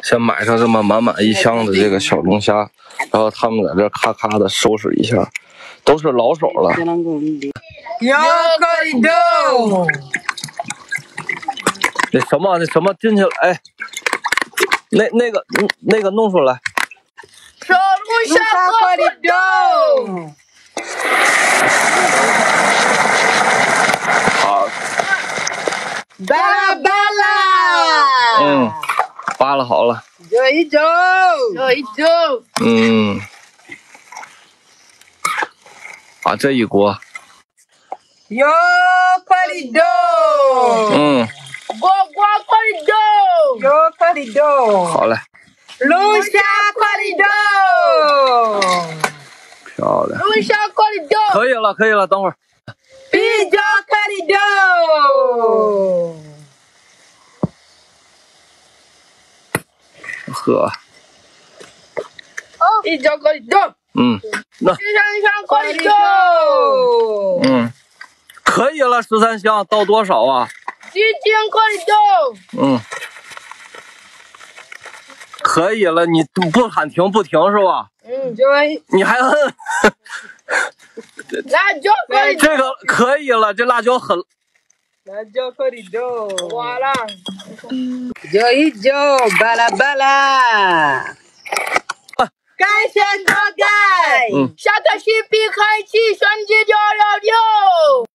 先买上这么满满一箱子这个小龙虾，然后他们在这咔咔的收拾一下，都是老手了。那什么进去了？哎，那个弄出来。 小龙虾锅里头。 好。 巴拉巴拉。 扒拉好了。 走一走。 把这一锅。 哟，锅里头。锅里头。哟，锅里头。 好嘞。 龙虾锅里头。 漂亮。 龙虾锅里头。 可以了，等会儿。 啤酒锅里头。 喝。 啤酒锅里头。 那。 13香锅里头。 可以了，13香倒多少啊？ 鸡精锅里头。 可以了，你不喊停不停是吧？你还摁。 辣椒锅里头。 这个可以了，这辣椒很。 辣椒锅里头。完了。走一走，巴拉巴拉。感谢多盖。下个视频开启双击966。